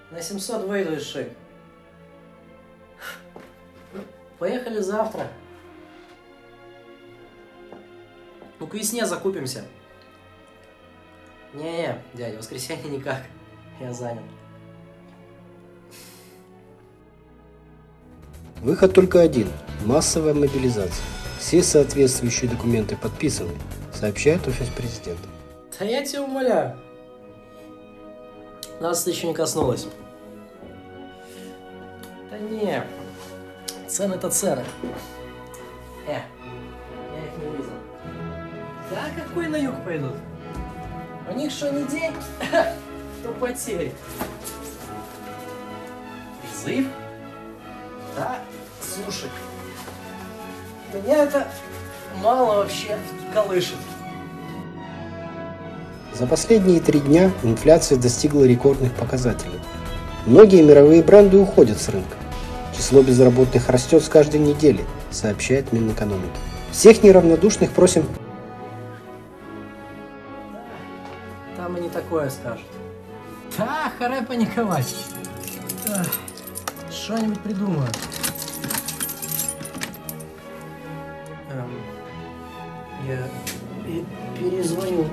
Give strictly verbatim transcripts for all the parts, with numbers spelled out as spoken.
На семьсот выйду, Шик. Поехали завтра. Ну, к весне закупимся. Не-не, дядя, в воскресенье никак. Я занят. Выход только один – массовая мобилизация. Все соответствующие документы подписаны, сообщает офис президента. Да я тебя умоляю. Нас это еще не коснулось. Да не, цены-то цены. Э, я их не видел. Да какой на юг пойдут? У них что, не день, то потери. Призыв? Да, слушай, меня это мало вообще колышет. За последние три дня инфляция достигла рекордных показателей. Многие мировые бренды уходят с рынка. Число безработных растет с каждой недели, сообщает Минэкономики. Всех неравнодушных просим... Там и не такое скажут. Да, харе паниковать. Да, что-нибудь придумаю. Эм, я перезвоню.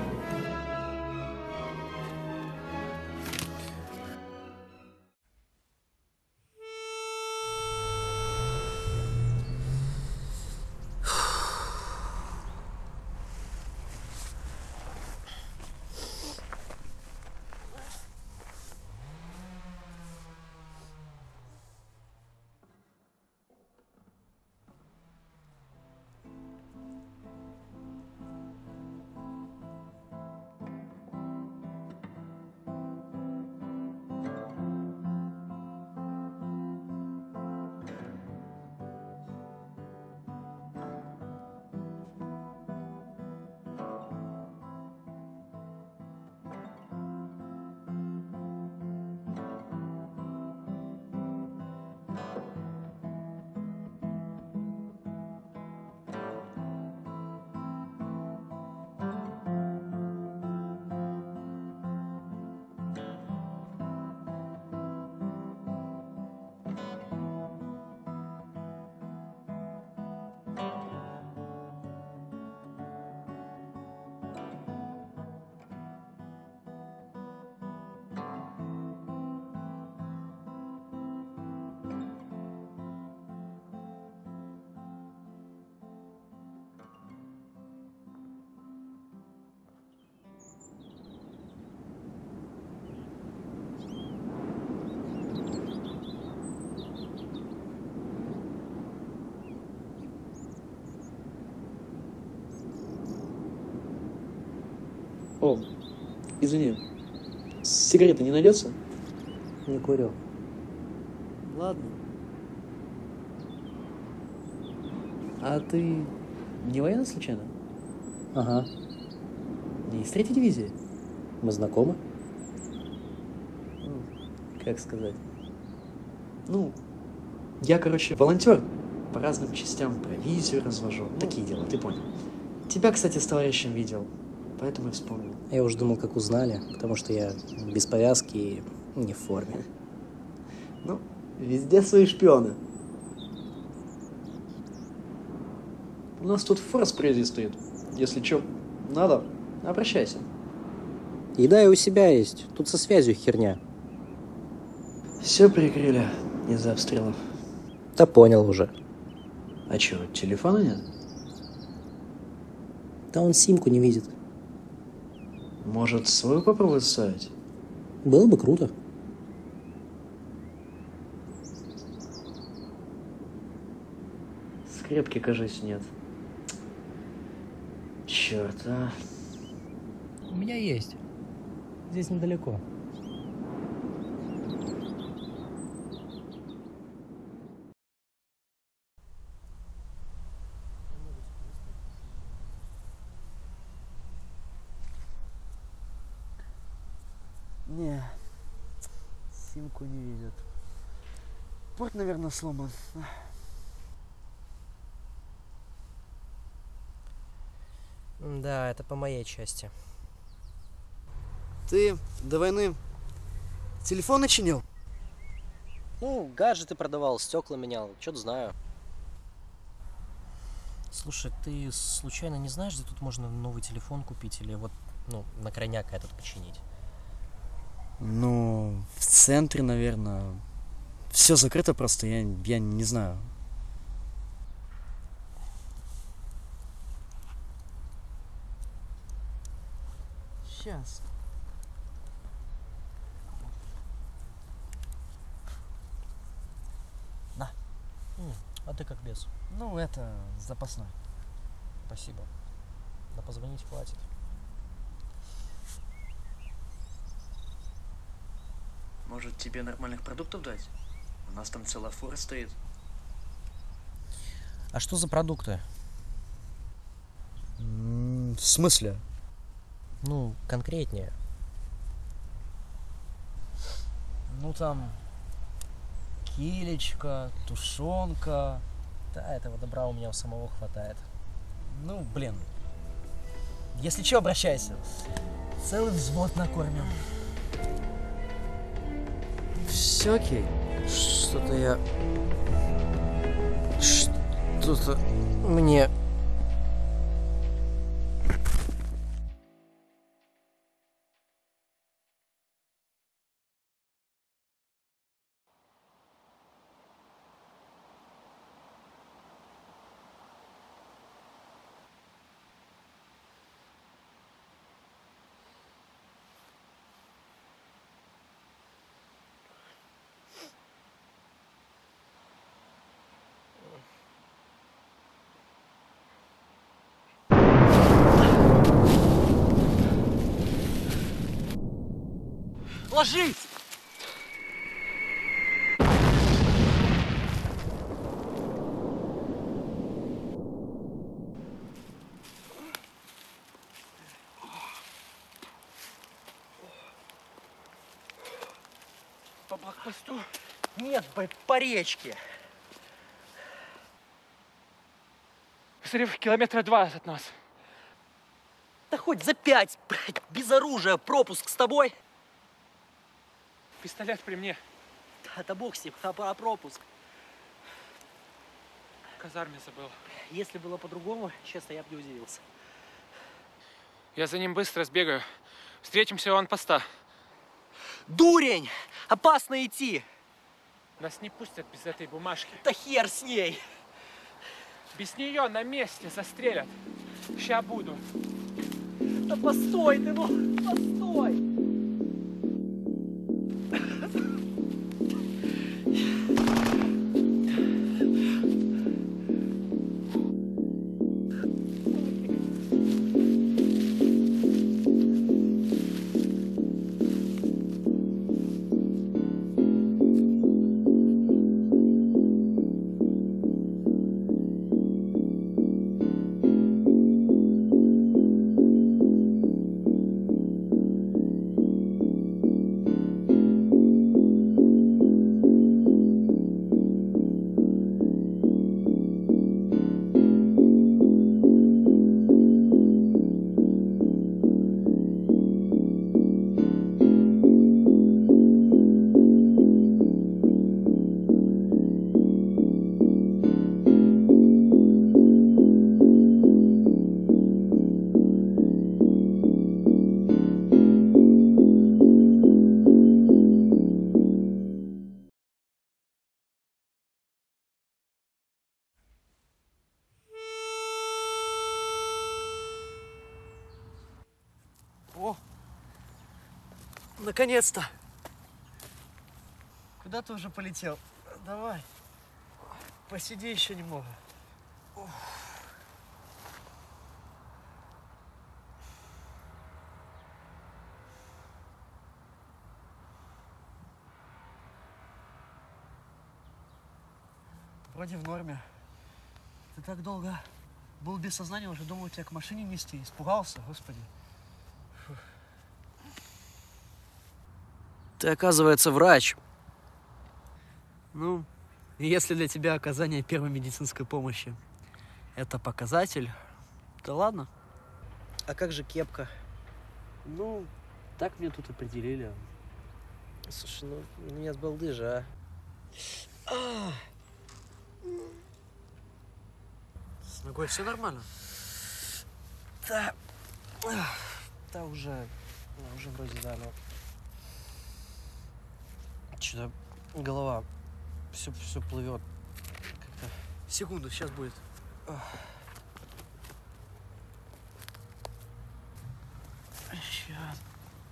О, извини, сигарета не найдется? Не курю. Ладно. А ты не военный случайно? Ага. Не из третьей дивизии? Мы знакомы? Ну, как сказать? Ну, я, короче, волонтер. По разным частям провизию развожу. Ну, такие дела, ты понял. Тебя, кстати, с товарищем видел. Поэтому и вспомнил. Я уже думал, как узнали, потому что я без повязки и не в форме. Ну, везде свои шпионы. У нас тут форс впереди стоит. Если что, надо, обращайся. Еда и у себя есть. Тут со связью херня. Все прикрыли из-за обстрелов. Да понял уже. А что, телефона нет? Да он симку не видит. Может, свою попробовать ставить? Было бы круто. Скрепки, кажется, нет. Черт, а. У меня есть. Здесь недалеко. Не, симку не видят. Порт, наверное, сломан. Да, это по моей части. Ты до войны телефон начинил? Ну, гаджеты продавал, стекла менял, что-то знаю. Слушай, ты случайно не знаешь, где тут можно новый телефон купить или вот, ну, на крайняк этот починить? Ну, в центре, наверное. Все закрыто просто, я, я не знаю. Сейчас. На. М, а ты как без? Ну, это запасной. Спасибо. Да позвонить хватит. Может, тебе нормальных продуктов дать? У нас там целая фура стоит. А что за продукты? В смысле? Ну, конкретнее. Ну, там килечка, тушенка. Да, этого добра у меня у самого хватает. Ну, блин. Если что, обращайся. Целый взвод накормим. Все окей. Что-то я... Что-то мне... Ложись! По блокпосту? Нет, по, по речке. Смотри, километра два от нас. Да хоть за пять, блядь, без оружия, пропуск с тобой. Пистолет при мне. Да, да бог с ним, а про пропуск. В казарме забыл. Если было по-другому, честно, я бы не удивился. Я за ним быстро сбегаю. Встретимся у анпоста. Дурень! Опасно идти! Нас не пустят без этой бумажки. Да хер с ней! Без нее на месте застрелят. Ща буду. Да постой ты, ну, постой! О! Наконец-то! Куда ты уже полетел? Давай. Посиди еще немного. Ух. Вроде в норме. Ты так долго был без сознания, уже думал тебя к машине нести. Испугался, господи. Фух. Ты, оказывается, врач. Ну, если для тебя оказание первой медицинской помощи это показатель, то ладно. А как же кепка? Ну, так мне тут определили. Слушай, ну, у меня с балды же, а. С ногой все нормально? Да. Да уже. Уже вроде да, но. Что-то голова. Все, все плывет. Как-то. Секунду, сейчас будет. Сейчас.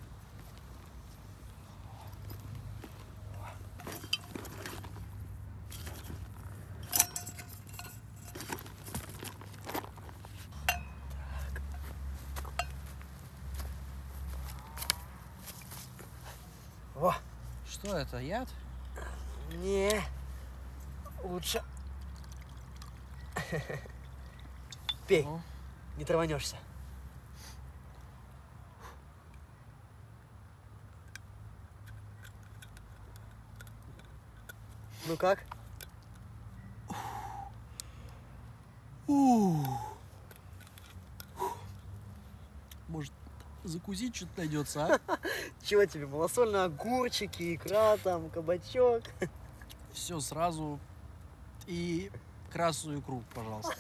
Во. Что это, яд? Не, лучше. Пей, Ну. не траванешься. Ну как? Может, закусить что-то найдется, а? Чего тебе? Малосольные огурчики, икра там, кабачок. Все сразу. И красную икру, пожалуйста.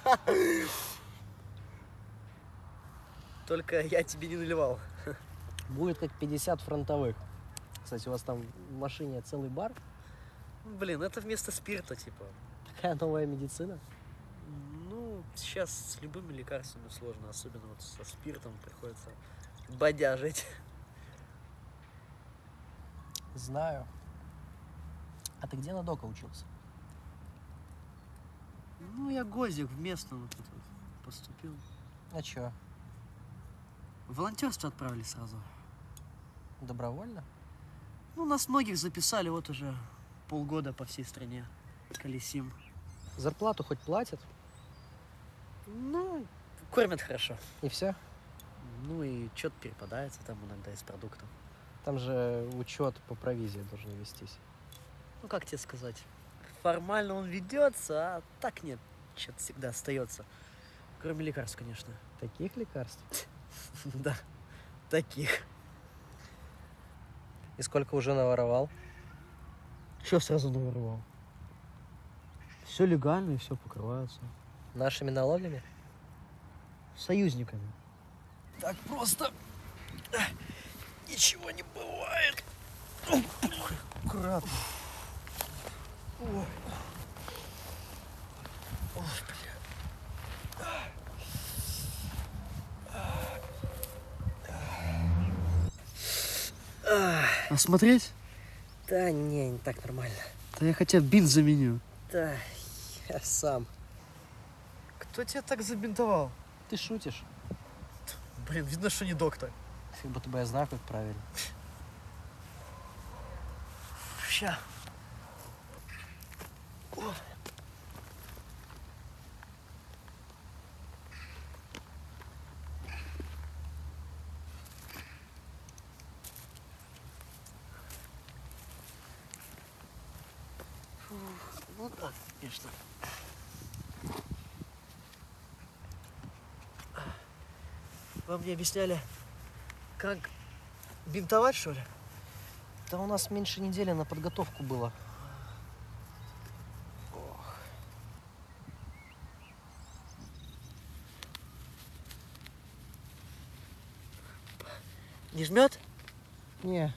Только я тебе не наливал. Будет как пятьдесят фронтовых. Кстати, у вас там в машине целый бар. Блин, это вместо спирта, типа. Такая новая медицина. Ну, сейчас с любыми лекарствами сложно, особенно вот со спиртом приходится бодяжить. Знаю. А ты где на дока учился? Ну, я годик в местном вот тут вот поступил. А чё, В волонтерство отправили сразу. добровольно? Ну, нас многих записали, вот уже полгода по всей стране колесим. Зарплату хоть платят? Ну, кормят хорошо. И все? Ну и что-то перепадается там иногда из продуктов. Там же учет по провизии должен вестись. Ну, как тебе сказать? Формально он ведется, а так нет, что-то всегда остается. Кроме лекарств, конечно. Таких лекарств? Да, таких. И сколько уже наворовал? Что сразу наворовал? Все легально и все покрывается. Нашими налогами? Союзниками. Так просто ничего не бывает. Аккуратно. Ой. Осмотреть? Да не, не так нормально. Да я хотя бы бинт заменю. Да, я сам. Кто тебя так забинтовал? Ты шутишь? Блин, видно, что не доктор. Как будто бы я знаю, как правильно. Ща. Ну так, конечно. Вам мне объясняли, как бинтовать, что ли? Да у нас меньше недели на подготовку было. Не жмет? Не.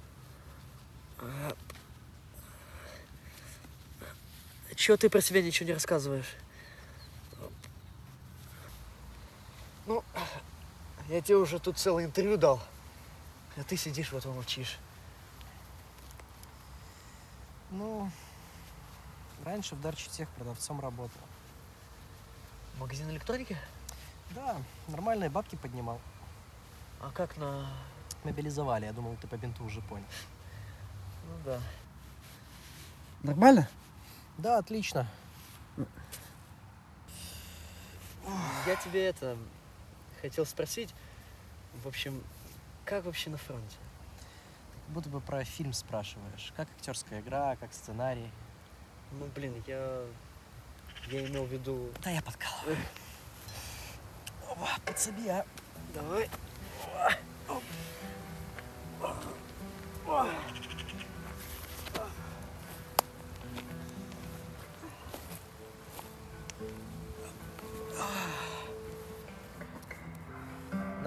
Чего ты про себя ничего не рассказываешь? Ну, я тебе уже тут целое интервью дал, а ты сидишь вот молчишь. Ну, раньше в Дарчитех продавцом работал. Магазин электроники? Да, нормальные бабки поднимал. А как на... Мобилизовали, я думал, ты по бинту уже понял. Ну да. Нормально? Да, отлично. Я тебе это хотел спросить, в общем, как вообще на фронте? Будто бы про фильм спрашиваешь. Как актерская игра, как сценарий. Ну, блин, я... Я имел в виду... Да я подкалываю. Опа, подсоби, а. Давай.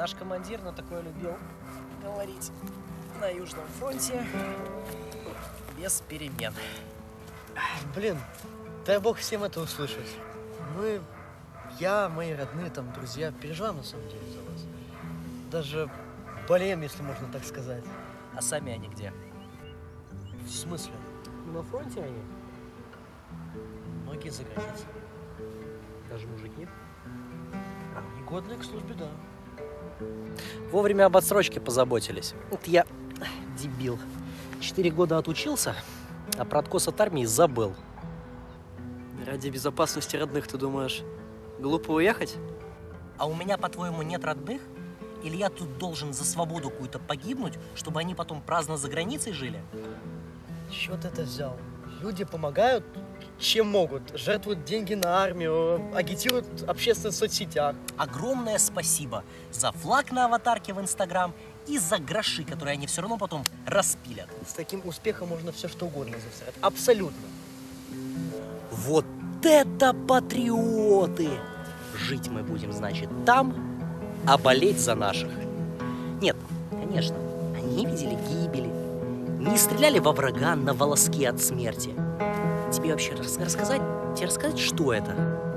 Наш командир на такое любил говорить. На Южном фронте без перемен. Блин, дай бог всем это услышать. Мы, я, мои родные, там, друзья, переживаем на самом деле за вас. Даже болеем, если можно так сказать. А сами они где? В смысле? На фронте они. Многие за границей. Даже мужики. Негодные к службе, да. Вовремя об отсрочке позаботились. Вот я дебил. Четыре года отучился, а про откос от армии забыл. Ради безопасности родных, ты думаешь, глупо уехать? А у меня, по-твоему, нет родных? Или я тут должен за свободу какую-то погибнуть, чтобы они потом праздно за границей жили? С чего ты это взял? Люди помогают, чем могут. Жертвуют деньги на армию, агитируют в общественных соцсетях. Огромное спасибо за флаг на аватарке в Инстаграм и за гроши, которые они все равно потом распилят. С таким успехом можно все что угодно засрать. Абсолютно. Вот это патриоты! Жить мы будем, значит, там, а болеть за наших. Нет, конечно, они не видели гибели, не стреляли во врага на волоски от смерти. Тебе вообще рас- рассказать, тебе рассказать, что это?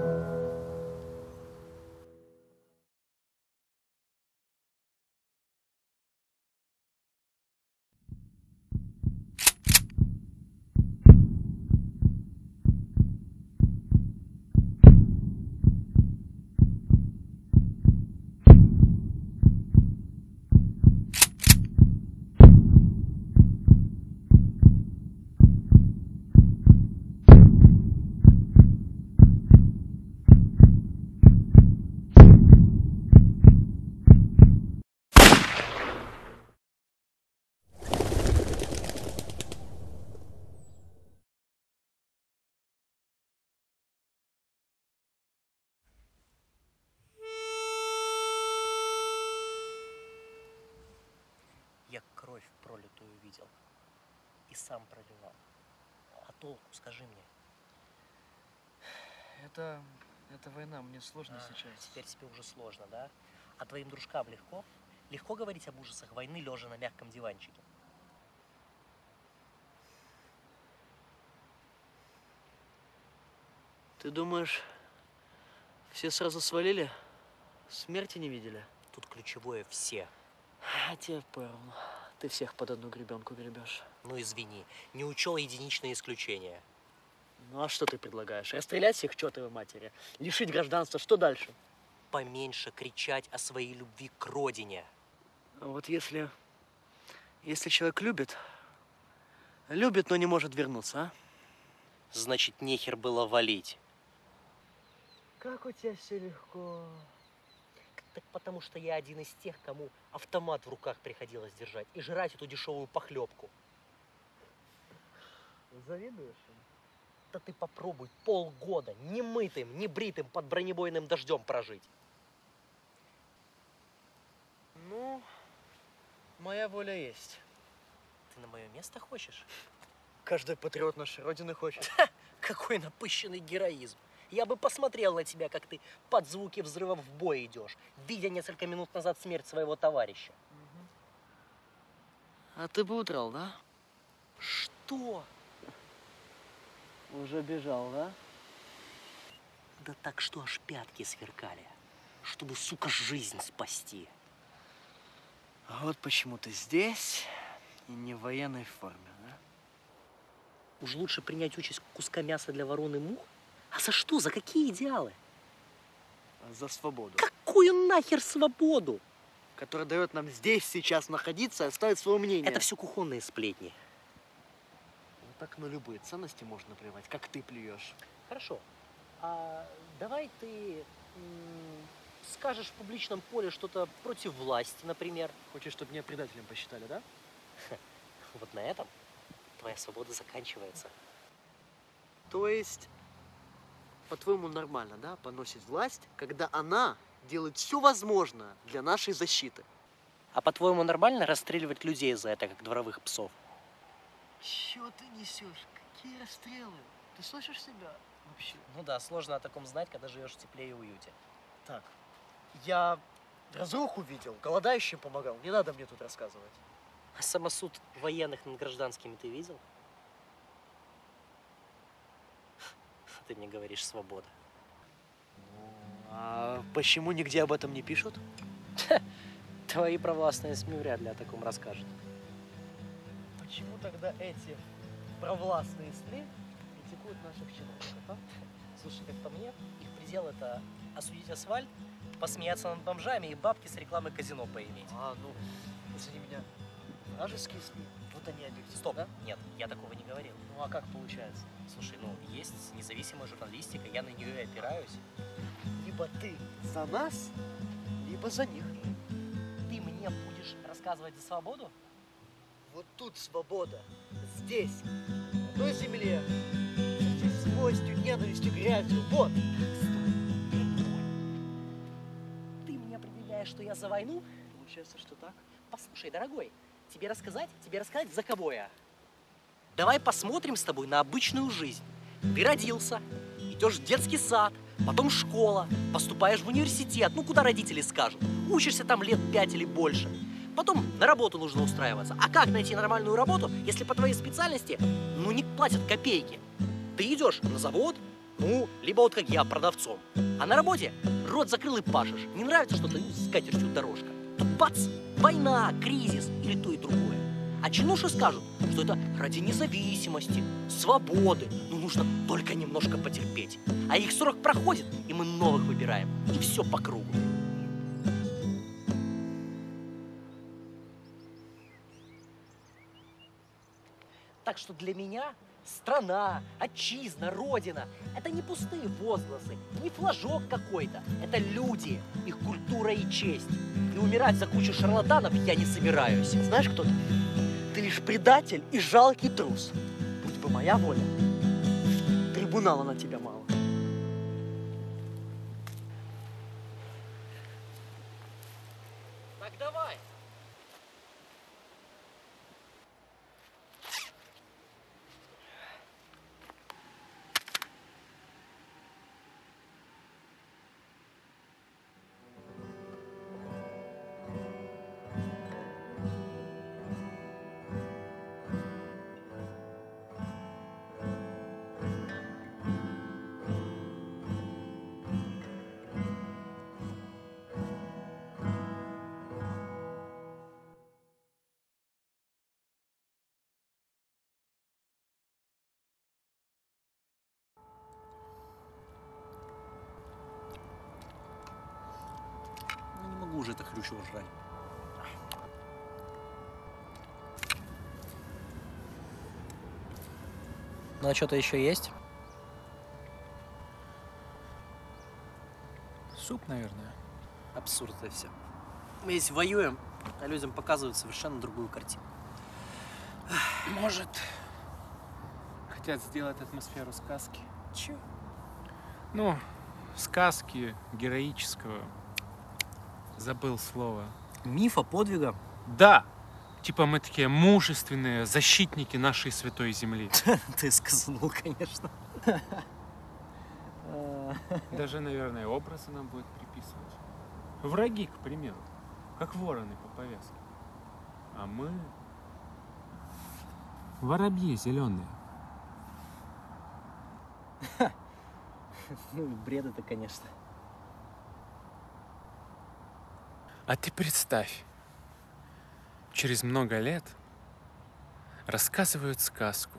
Я кровь пролитую видел и сам проливал. А толку, скажи мне. Это, это война, мне сложно А, сейчас. Теперь тебе уже сложно, да? А твоим дружкам легко? Легко говорить об ужасах войны, лежа на мягком диванчике? Ты думаешь, все сразу свалили? Смерти не видели? Тут ключевое все. Я тебя понял. Ты всех под одну гребенку гребешь. Ну извини, не учел единичные исключения. Ну а что ты предлагаешь? Расстрелять всех к чертовой матери? Лишить гражданства? Что дальше? Поменьше кричать о своей любви к родине. А вот если, если человек любит, любит, но не может вернуться, а? Значит, нехер было валить. Как у тебя все легко. Так потому что я один из тех, кому автомат в руках приходилось держать и жрать эту дешевую похлебку. Завидуешь? Да ты попробуй полгода немытым, небритым под бронебойным дождем прожить. Ну, моя воля есть. Ты на мое место хочешь? Каждый патриот нашей Родины хочет. Какой напыщенный героизм. Я бы посмотрел на тебя, как ты под звуки взрывов в бой идешь, видя несколько минут назад смерть своего товарища. А ты бы удрал, да? Что? Уже бежал, да? Да так что аж пятки сверкали, чтобы, сука, жизнь спасти. А вот почему ты здесь и не в военной форме, да? Уж лучше принять участь куска мяса для ворон и мух? А за что? За какие идеалы? За свободу. Какую нахер свободу? Которая дает нам здесь сейчас находиться и оставить свое мнение. Это все кухонные сплетни. Вот так на любые ценности можно плевать, как ты плюешь. Хорошо. А давай ты м, скажешь в публичном поле что-то против власти, например. Хочешь, чтобы меня предателем посчитали, да? Вот на этом твоя свобода заканчивается. То есть, по-твоему, нормально, да, поносить власть, когда она делает все возможное для нашей защиты? А по-твоему, нормально расстреливать людей за это, как дворовых псов? Чего ты несешь? Какие расстрелы? Ты слышишь себя вообще? Ну да, сложно о таком знать, когда живешь в тепле и уюте. Так, я разруху видел, голодающим помогал. Не надо мне тут рассказывать. А самосуд военных над гражданскими ты видел? Ты мне говоришь, свобода. А почему нигде об этом не пишут? Твои провластные СМИ вряд ли о таком расскажут. Почему тогда эти провластные СМИ критикуют наших чиновников, а? Слушай, как по мне, их предел это осудить асфальт, посмеяться над бомжами и бабки с рекламы казино поиметь. А, ну, извини меня, вражеские СМИ, вот они объективны, Стоп, да? нет, я такого не говорил. Ну, а как получается? Слушай, ну, есть независимая журналистика, я на нее и опираюсь. Либо ты за нас, либо за них. Ты мне будешь рассказывать за свободу? Вот тут свобода, здесь, на той земле, здесь злостью, ненавистью, грязью, вот. Ты мне определяешь, что я за войну? Получается, что так? Послушай, дорогой, тебе рассказать? Тебе рассказать, за кого я? Давай посмотрим с тобой на обычную жизнь. Ты родился, идешь в детский сад, потом школа, поступаешь в университет, ну куда родители скажут. Учишься там лет пять или больше. Потом на работу нужно устраиваться. А как найти нормальную работу, если по твоей специальности, ну, не платят копейки? Ты идешь на завод, ну, либо вот как я, продавцом. А на работе рот закрыл и пашешь. Не нравится что-то, ну, с катертью дорожка. Тут бац, война, кризис или то и другое. А чинуши скажут, что это ради независимости, свободы. Ну, нужно только немножко потерпеть. А их срок проходит, и мы новых выбираем. И все по кругу. Так что для меня страна, отчизна, родина – это не пустые возгласы, не флажок какой-то. Это люди, их культура и честь. И умирать за кучу шарлатанов я не собираюсь. Знаешь, кто ты? Ты лишь предатель и жалкий трус. Будь бы моя воля, трибунала на тебя мало. Так давай. Ну, не могу уже это хрючево жрать. Ну, а что-то еще есть? Суп, наверное. Абсурд это все. Мы здесь воюем, а людям показывают совершенно другую картину. Может, хотят сделать атмосферу сказки? Че? Ну, сказки героического. Забыл слово. Мифа, подвига? Да! Типа мы такие мужественные защитники нашей святой земли. Ты сказанул, конечно. Даже, наверное, образы нам будет приписывать. Враги, к примеру. Как вороны по повязке. А мы... Воробьи зеленые. Ну, бред это, конечно. А ты представь, через много лет рассказывают сказку.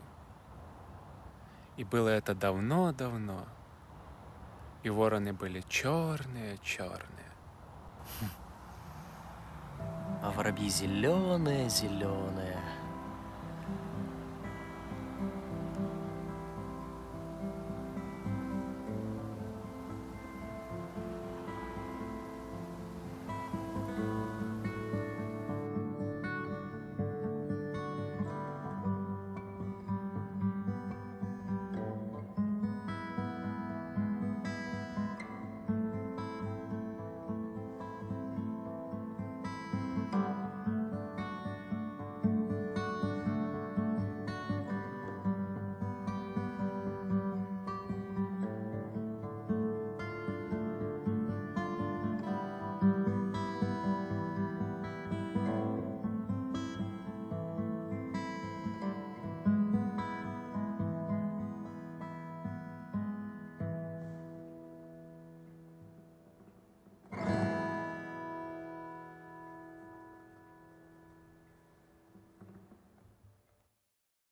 И было это давно-давно. И вороны были черные-черные. А воробьи зеленые, зеленые.